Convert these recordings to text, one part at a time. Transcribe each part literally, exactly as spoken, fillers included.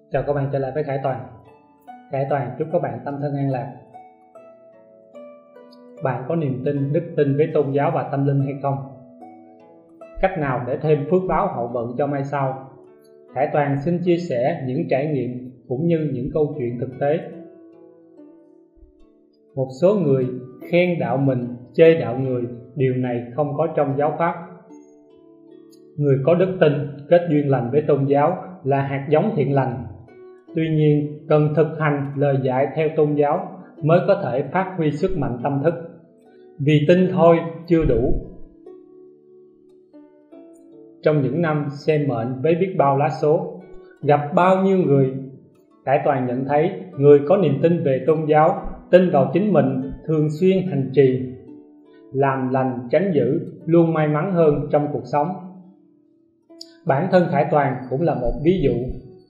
Chào các bạn trở lại với Khải Toàn. Khải Toàn chúc các bạn tâm thân an lạc. Bạn có niềm tin, đức tin với tôn giáo và tâm linh hay không? Cách nào để thêm phước báo hậu vận cho mai sau? Khải Toàn xin chia sẻ những trải nghiệm cũng như những câu chuyện thực tế. Một số người khen đạo mình, chê đạo người, điều này không có trong giáo pháp. Người có đức tin, kết duyên lành với tôn giáo là hạt giống thiện lành. Tuy nhiên, cần thực hành lời dạy theo tôn giáo mới có thể phát huy sức mạnh tâm thức. Vì tin thôi chưa đủ. Trong những năm xem mệnh với biết bao lá số, gặp bao nhiêu người, Khải Toàn nhận thấy người có niềm tin về tôn giáo, tin vào chính mình, thường xuyên hành trì, làm lành tránh dữ, luôn may mắn hơn trong cuộc sống. Bản thân Khải Toàn cũng là một ví dụ.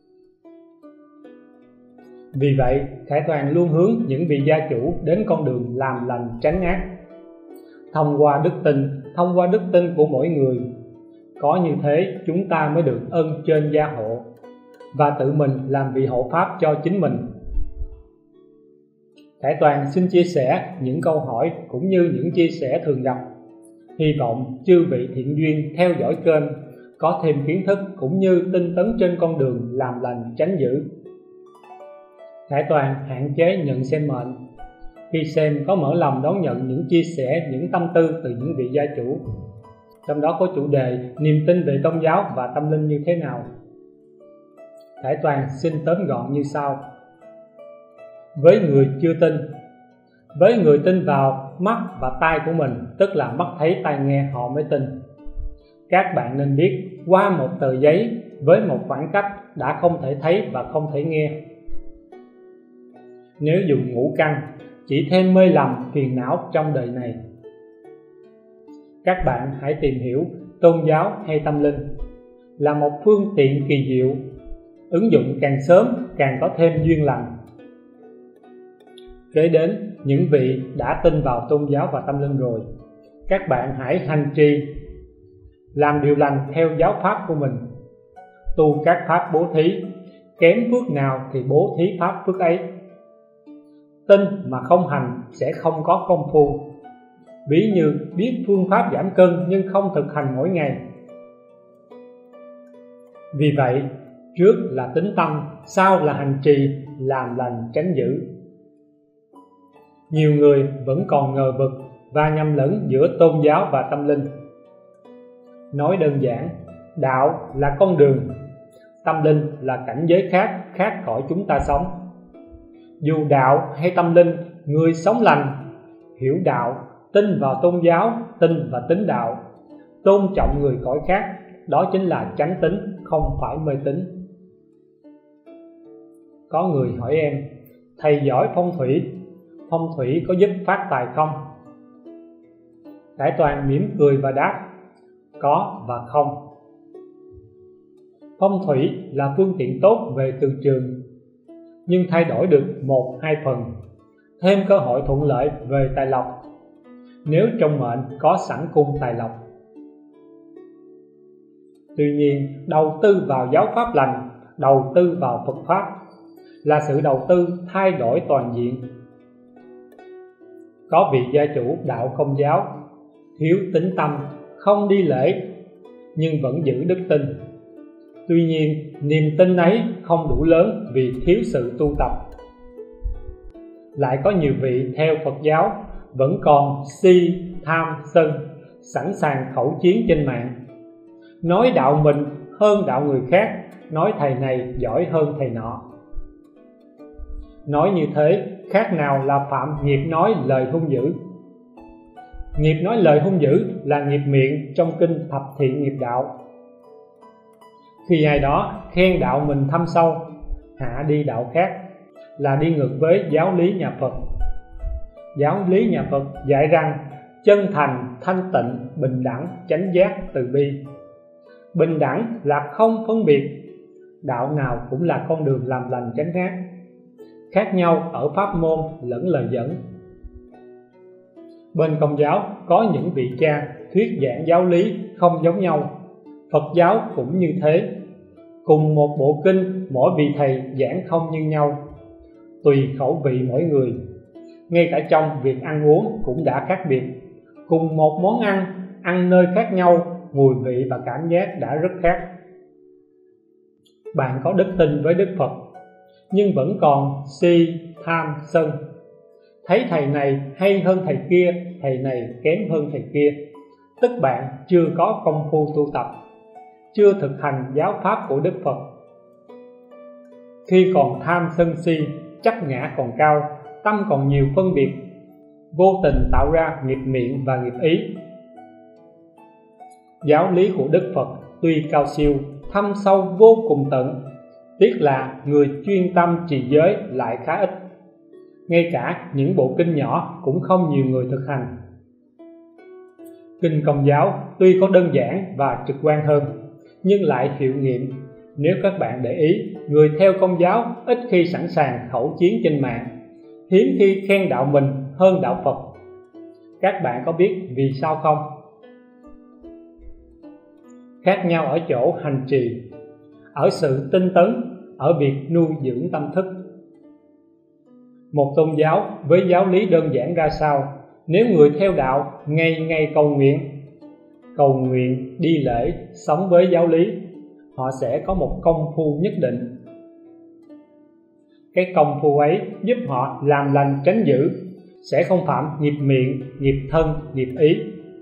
Vì vậy, Khải Toàn luôn hướng những vị gia chủ đến con đường làm lành tránh ác. Thông qua đức tin, thông qua đức tin của mỗi người, có như thế chúng ta mới được ơn trên gia hộ và tự mình làm vị hộ pháp cho chính mình. Khải Toàn xin chia sẻ những câu hỏi cũng như những chia sẻ thường gặp. Hy vọng chư vị thiện duyên theo dõi kênh có thêm kiến thức cũng như tinh tấn trên con đường làm lành tránh dữ. Khải Toàn hạn chế nhận xem mệnh. Khi xem có mở lòng đón nhận những chia sẻ, những tâm tư từ những vị gia chủ. Trong đó có chủ đề niềm tin về tôn giáo và tâm linh như thế nào. Khải Toàn xin tóm gọn như sau. Với người chưa tin, với người tin vào mắt và tai của mình, tức là mắt thấy tai nghe họ mới tin. Các bạn nên biết, qua một tờ giấy với một khoảng cách đã không thể thấy và không thể nghe. Nếu dùng ngũ căn, chỉ thêm mê lầm phiền não trong đời này. Các bạn hãy tìm hiểu tôn giáo hay tâm linh là một phương tiện kỳ diệu, ứng dụng càng sớm càng có thêm duyên lành. Kế đến, những vị đã tin vào tôn giáo và tâm linh rồi, các bạn hãy hành trì làm điều lành theo giáo pháp của mình, tu các pháp bố thí, kém phước nào thì bố thí pháp phước ấy. Tin mà không hành sẽ không có công phu. Ví như biết phương pháp giảm cân nhưng không thực hành mỗi ngày. Vì vậy, trước là tín tâm, sau là hành trì, làm lành tránh dữ. Nhiều người vẫn còn ngờ vực và nhầm lẫn giữa tôn giáo và tâm linh. Nói đơn giản, đạo là con đường, tâm linh là cảnh giới khác, khác khỏi chúng ta sống. Dù đạo hay tâm linh, người sống lành, hiểu đạo, tin vào tôn giáo, tin và tín đạo, tôn trọng người cõi khác, đó chính là chánh tín, không phải mê tín. Có người hỏi em, thầy giỏi phong thủy, phong thủy có giúp phát tài không? Khải Toàn mỉm cười và đáp, có và không. Phong thủy là phương tiện tốt về từ trường, nhưng thay đổi được một hai phần, thêm cơ hội thuận lợi về tài lộc nếu trong mệnh có sẵn cung tài lộc. Tuy nhiên, đầu tư vào giáo pháp lành, đầu tư vào Phật pháp là sự đầu tư thay đổi toàn diện. Có vị gia chủ đạo Công giáo, thiếu tín tâm, không đi lễ nhưng vẫn giữ đức tin. Tuy nhiên, niềm tin ấy không đủ lớn vì thiếu sự tu tập. Lại có nhiều vị theo Phật giáo vẫn còn si, tham, sân, sẵn sàng khẩu chiến trên mạng. Nói đạo mình hơn đạo người khác, nói thầy này giỏi hơn thầy nọ. Nói như thế, khác nào là phạm nghiệp nói lời hung dữ. Nghiệp nói lời hung dữ là nghiệp miệng trong kinh Thập Thiện Nghiệp Đạo. Khi ai đó khen đạo mình thâm sâu, hạ đi đạo khác, là đi ngược với giáo lý nhà Phật. Giáo lý nhà Phật dạy rằng chân thành, thanh tịnh, bình đẳng, chánh giác, từ bi. Bình đẳng là không phân biệt, đạo nào cũng là con đường làm lành tránh ác. Khác nhau ở pháp môn lẫn lời dẫn. Bên Công giáo có những vị cha thuyết giảng giáo lý không giống nhau, Phật giáo cũng như thế. Cùng một bộ kinh, mỗi vị thầy giảng không như nhau, tùy khẩu vị mỗi người. Ngay cả trong việc ăn uống cũng đã khác biệt. Cùng một món ăn, ăn nơi khác nhau, mùi vị và cảm giác đã rất khác. Bạn có đức tin với Đức Phật, nhưng vẫn còn si, tham, sân. Thấy thầy này hay hơn thầy kia, thầy này kém hơn thầy kia, tức bạn chưa có công phu tu tập, chưa thực hành giáo pháp của Đức Phật. Khi còn tham sân si, chấp ngã còn cao, tâm còn nhiều phân biệt, vô tình tạo ra nghiệp miệng và nghiệp ý. Giáo lý của Đức Phật tuy cao siêu, thâm sâu vô cùng tận, tiếc là người chuyên tâm trì giới lại khá ít. Ngay cả những bộ kinh nhỏ cũng không nhiều người thực hành. Kinh Công giáo tuy có đơn giản và trực quan hơn, nhưng lại hiệu nghiệm. Nếu các bạn để ý, người theo Công giáo ít khi sẵn sàng khẩu chiến trên mạng, hiếm khi khen đạo mình hơn đạo Phật. Các bạn có biết vì sao không? Khác nhau ở chỗ hành trì, ở sự tinh tấn, ở việc nuôi dưỡng tâm thức. Một tôn giáo với giáo lý đơn giản ra sao, nếu người theo đạo ngày ngày cầu nguyện, cầu nguyện, đi lễ, sống với giáo lý, họ sẽ có một công phu nhất định. Cái công phu ấy giúp họ làm lành tránh dữ, sẽ không phạm nghiệp miệng, nghiệp thân, nghiệp ý.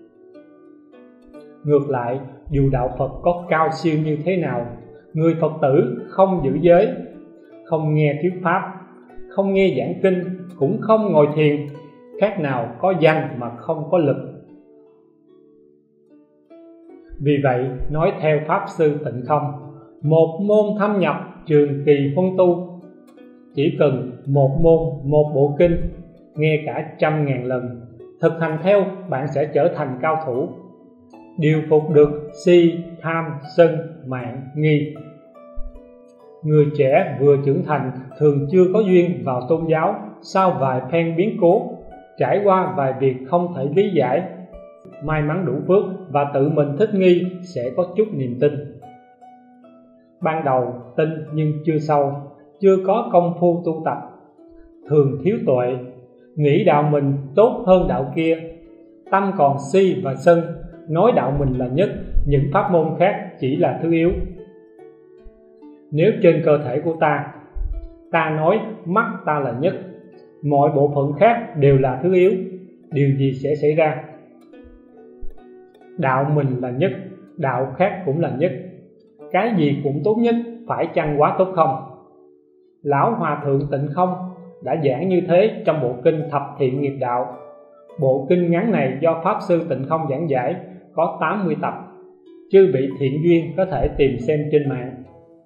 Ngược lại, dù đạo Phật có cao siêu như thế nào, người Phật tử không giữ giới, không nghe thuyết pháp, không nghe giảng kinh, cũng không ngồi thiền, khác nào có danh mà không có lực. Vì vậy, nói theo Pháp Sư Tịnh Không, một môn thâm nhập trường kỳ huân tu, chỉ cần một môn, một bộ kinh, nghe cả trăm ngàn lần, thực hành theo, bạn sẽ trở thành cao thủ, điều phục được si, tham, sân, mạng, nghi. Người trẻ vừa trưởng thành thường chưa có duyên vào tôn giáo, sau vài phen biến cố, trải qua vài việc không thể lý giải, may mắn đủ phước và tự mình thích nghi sẽ có chút niềm tin. Ban đầu tin nhưng chưa sâu, chưa có công phu tu tập, thường thiếu tuệ, nghĩ đạo mình tốt hơn đạo kia, tâm còn si và sân, nói đạo mình là nhất, những pháp môn khác chỉ là thứ yếu. Nếu trên cơ thể của ta, ta nói mắt ta là nhất, mọi bộ phận khác đều là thứ yếu, điều gì sẽ xảy ra? Đạo mình là nhất, đạo khác cũng là nhất, cái gì cũng tốt nhất, phải chăng quá tốt không? Lão Hòa Thượng Tịnh Không đã giảng như thế trong bộ kinh Thập Thiện Nghiệp Đạo. Bộ kinh ngắn này do Pháp Sư Tịnh Không giảng giải, có tám mươi tập, chư vị thiện duyên có thể tìm xem trên mạng.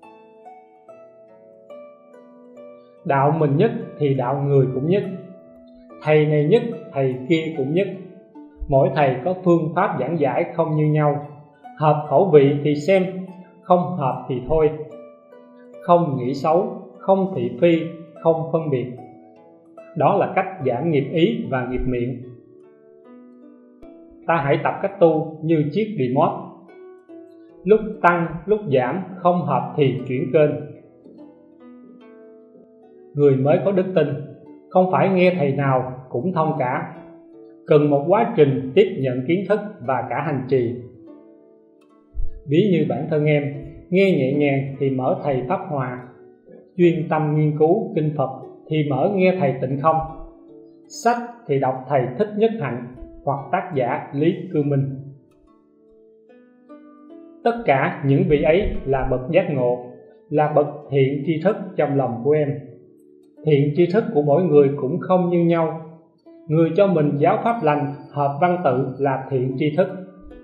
Đạo mình nhất thì đạo người cũng nhất, thầy này nhất, thầy kia cũng nhất. Mỗi thầy có phương pháp giảng giải không như nhau, hợp khẩu vị thì xem, không hợp thì thôi. Không nghĩ xấu, không thị phi, không phân biệt. Đó là cách giảm nghiệp ý và nghiệp miệng. Ta hãy tập cách tu như chiếc remote, lúc tăng, lúc giảm, không hợp thì chuyển kênh. Người mới có đức tin, không phải nghe thầy nào cũng thông cả, cần một quá trình tiếp nhận kiến thức và cả hành trì. Ví như bản thân em, nghe nhẹ nhàng thì mở thầy Pháp Hòa, chuyên tâm nghiên cứu kinh Phật thì mở nghe thầy Tịnh Không, sách thì đọc thầy Thích Nhất Hạnh hoặc tác giả Lý Cư Minh. Tất cả những vị ấy là bậc giác ngộ, là bậc thiện tri thức trong lòng của em. Thiện tri thức của mỗi người cũng không như nhau. Người cho mình giáo pháp lành, hợp văn tự là thiện tri thức.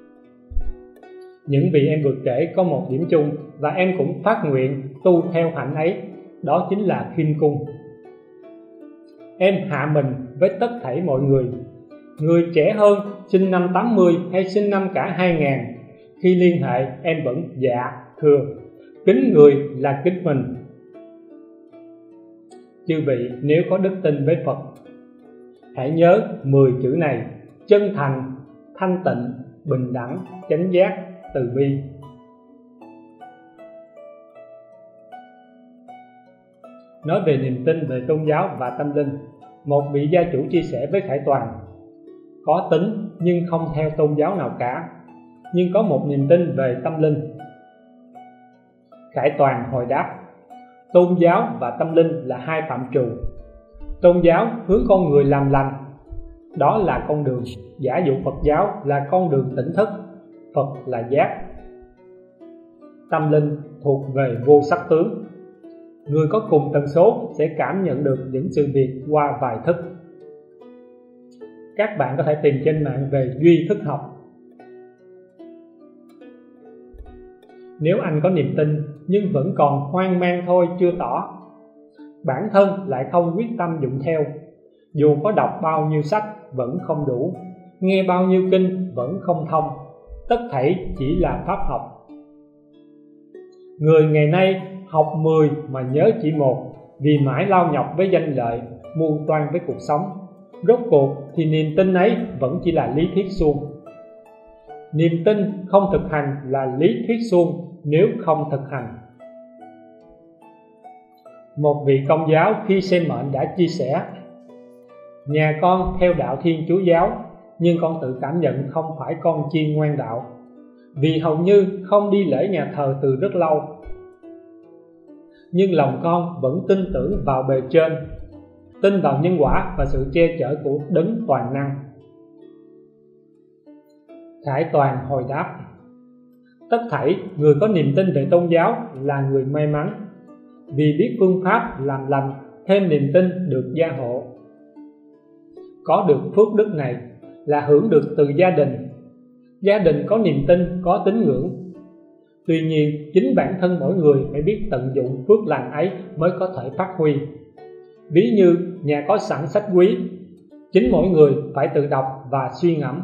Những vị em vừa kể có một điểm chung, và em cũng phát nguyện tu theo hạnh ấy, đó chính là khiêm cung. Em hạ mình với tất thảy mọi người. Người trẻ hơn, sinh năm tám mươi hay sinh năm cả hai ngàn, khi liên hệ em vẫn dạ, thưa. Kính người là kính mình. Chư vị nếu có đức tin với Phật, hãy nhớ mười chữ này: chân thành, thanh tịnh, bình đẳng, chánh giác, từ bi. Nói về niềm tin về tôn giáo và tâm linh, một vị gia chủ chia sẻ với Khải Toàn: có tín nhưng không theo tôn giáo nào cả, nhưng có một niềm tin về tâm linh. Khải Toàn hồi đáp: tôn giáo và tâm linh là hai phạm trù. Tôn giáo hướng con người làm lành, đó là con đường. Giả dụ Phật giáo là con đường tỉnh thức, Phật là giác. Tâm linh thuộc về vô sắc tướng. Người có cùng tần số sẽ cảm nhận được những sự việc qua vài thức. Các bạn có thể tìm trên mạng về duy thức học. Nếu anh có niềm tin nhưng vẫn còn hoang mang thôi chưa tỏ, bản thân lại không quyết tâm dụng theo, dù có đọc bao nhiêu sách vẫn không đủ, nghe bao nhiêu kinh vẫn không thông, tất thảy chỉ là pháp học. Người ngày nay học mười mà nhớ chỉ một, vì mãi lao nhọc với danh lợi, mưu toan với cuộc sống. Rốt cuộc thì niềm tin ấy vẫn chỉ là lý thuyết suông. Niềm tin không thực hành là lý thuyết suông nếu không thực hành. Một vị công giáo khi xem mệnh đã chia sẻ: nhà con theo đạo Thiên Chúa giáo, nhưng con tự cảm nhận không phải con chiên ngoan đạo, vì hầu như không đi lễ nhà thờ từ rất lâu. Nhưng lòng con vẫn tin tưởng vào bề trên, tin vào nhân quả và sự che chở của đấng toàn năng. Khải Toàn hồi đáp: tất thảy người có niềm tin về tôn giáo là người may mắn, vì biết phương pháp làm lành, thêm niềm tin được gia hộ. Có được phước đức này là hưởng được từ gia đình. Gia đình có niềm tin, có tín ngưỡng. Tuy nhiên, chính bản thân mỗi người phải biết tận dụng phước lành ấy mới có thể phát huy. Ví như nhà có sẵn sách quý, chính mỗi người phải tự đọc và suy ngẫm.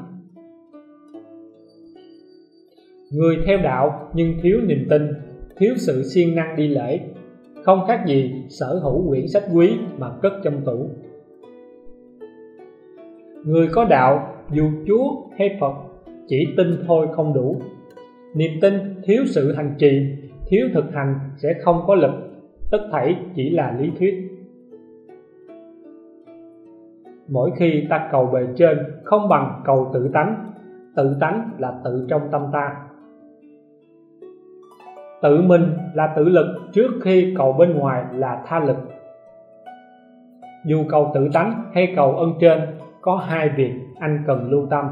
Người theo đạo nhưng thiếu niềm tin, thiếu sự siêng năng đi lễ, không khác gì sở hữu quyển sách quý mà cất trong tủ. Người có đạo dù Chúa hay Phật chỉ tin thôi không đủ. Niềm tin thiếu sự hành trì, thiếu thực hành sẽ không có lực, tất thảy chỉ là lý thuyết. Mỗi khi ta cầu bề trên không bằng cầu tự tánh. Tự tánh là tự trong tâm ta. Tự mình là tự lực trước khi cầu bên ngoài là tha lực. Dù cầu tự tánh hay cầu ơn trên, có hai việc anh cần lưu tâm.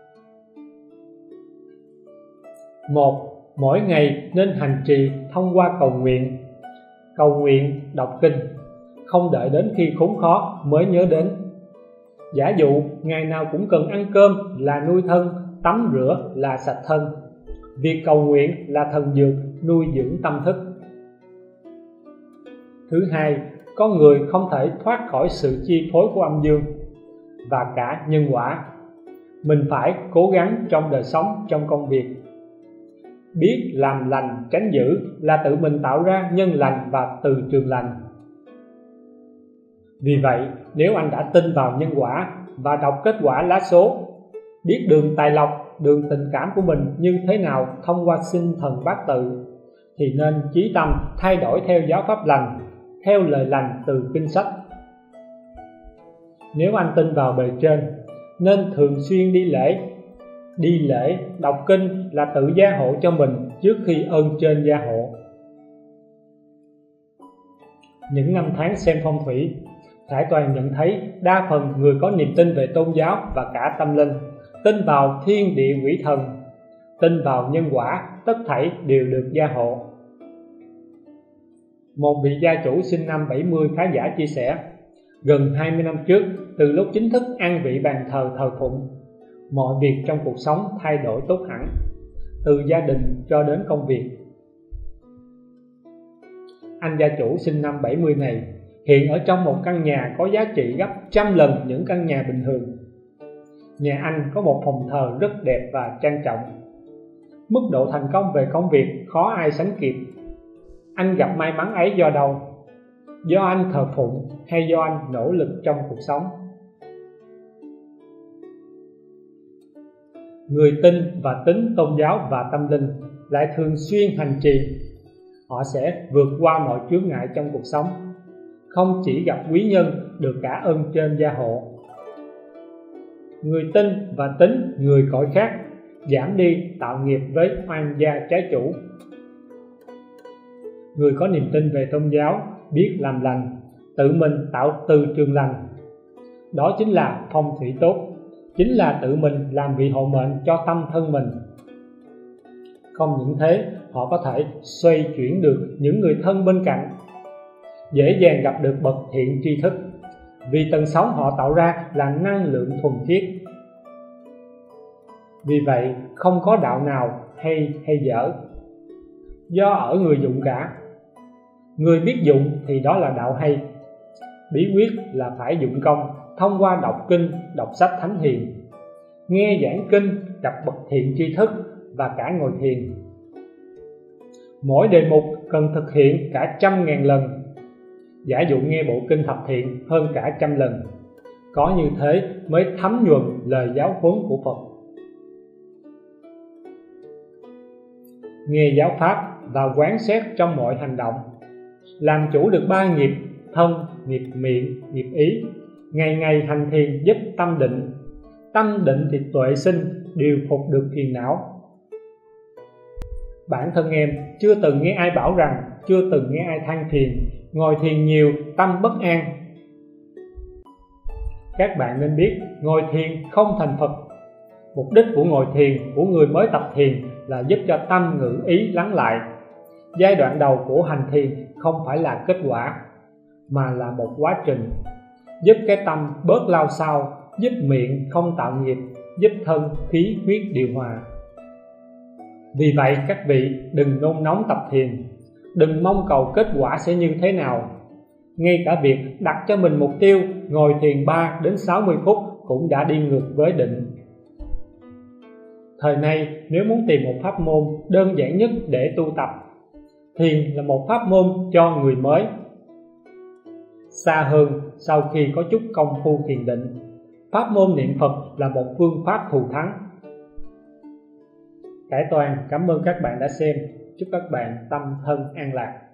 Một, mỗi ngày nên hành trì thông qua cầu nguyện. Cầu nguyện, đọc kinh, không đợi đến khi khốn khó mới nhớ đến. Giả dụ ngày nào cũng cần ăn cơm là nuôi thân, tắm rửa là sạch thân. Việc cầu nguyện là thần dược nuôi dưỡng tâm thức. Thứ hai, con người không thể thoát khỏi sự chi phối của âm dương và cả nhân quả. Mình phải cố gắng trong đời sống, trong công việc. Biết làm lành tránh dữ là tự mình tạo ra nhân lành và từ trường lành. Vì vậy, nếu anh đã tin vào nhân quả và đọc kết quả lá số, biết đường tài lộc, đường tình cảm của mình như thế nào thông qua sinh thần bát tự, thì nên chí tâm thay đổi theo giáo pháp lành, theo lời lành từ kinh sách. Nếu anh tin vào bề trên, nên thường xuyên đi lễ. Đi lễ, đọc kinh là tự gia hộ cho mình trước khi ơn trên gia hộ. Những năm tháng xem phong thủy, Khải Toàn nhận thấy đa phần người có niềm tin về tôn giáo và cả tâm linh, tin vào thiên địa quỷ thần, tin vào nhân quả, tất thảy đều được gia hộ. Một vị gia chủ sinh năm bảy mươi khá giả chia sẻ: gần hai mươi năm trước, từ lúc chính thức an vị bàn thờ thờ phụng, mọi việc trong cuộc sống thay đổi tốt hẳn, từ gia đình cho đến công việc. Anh gia chủ sinh năm bảy mươi này hiện ở trong một căn nhà có giá trị gấp trăm lần những căn nhà bình thường. Nhà anh có một phòng thờ rất đẹp và trang trọng. Mức độ thành công về công việc khó ai sánh kịp. Anh gặp may mắn ấy do đâu? Do anh thờ phụng hay do anh nỗ lực trong cuộc sống? Người tin và tín tôn giáo và tâm linh lại thường xuyên hành trì, họ sẽ vượt qua mọi chướng ngại trong cuộc sống. không chỉ gặp quý nhân được cả ơn trên gia hộ. Người tin và tính người cõi khác, giảm đi tạo nghiệp với oan gia trái chủ. Người có niềm tin về tôn giáo, biết làm lành, tự mình tạo từ trường lành. Đó chính là phong thủy tốt, chính là tự mình làm vị hộ mệnh cho tâm thân mình. Không những thế, họ có thể xoay chuyển được những người thân bên cạnh, dễ dàng gặp được bậc thiện tri thức, vì tần sóng họ tạo ra là năng lượng thuần khiết. Vì vậy, không có đạo nào hay hay dở, do ở người dụng cả. Người biết dụng thì đó là đạo hay. Bí quyết là phải dụng công thông qua đọc kinh, đọc sách thánh hiền, nghe giảng kinh, gặp bậc thiện tri thức và cả ngồi thiền. Mỗi đề mục cần thực hiện cả trăm ngàn lần, giả dụ nghe bộ kinh thập thiện hơn cả trăm lần. Có như thế mới thấm nhuần lời giáo huấn của Phật. Nghe giáo pháp và quán xét trong mọi hành động, làm chủ được ba nghiệp thân, nghiệp miệng, nghiệp ý, ngày ngày hành thiền giúp tâm định. Tâm định thì tuệ sinh, điều phục được phiền não. Bản thân em chưa từng nghe ai bảo rằng, chưa từng nghe ai than phiền ngồi thiền nhiều tâm bất an. Các bạn nên biết, ngồi thiền không thành Phật. Mục đích của ngồi thiền của người mới tập thiền là giúp cho tâm ngữ ý lắng lại. Giai đoạn đầu của hành thiền không phải là kết quả, mà là một quá trình, giúp cái tâm bớt lao xao, giúp miệng không tạo nghiệp, giúp thân khí huyết điều hòa. Vì vậy các vị đừng nôn nóng tập thiền, đừng mong cầu kết quả sẽ như thế nào. Ngay cả việc đặt cho mình mục tiêu ngồi thiền ba đến sáu mươi phút cũng đã đi ngược với định. Thời nay nếu muốn tìm một pháp môn đơn giản nhất để tu tập, thiền là một pháp môn cho người mới. Xa hơn, sau khi có chút công phu thiền định, pháp môn niệm Phật là một phương pháp thù thắng. Cải Toàn cảm ơn các bạn đã xem. Chúc các bạn tâm thân an lạc.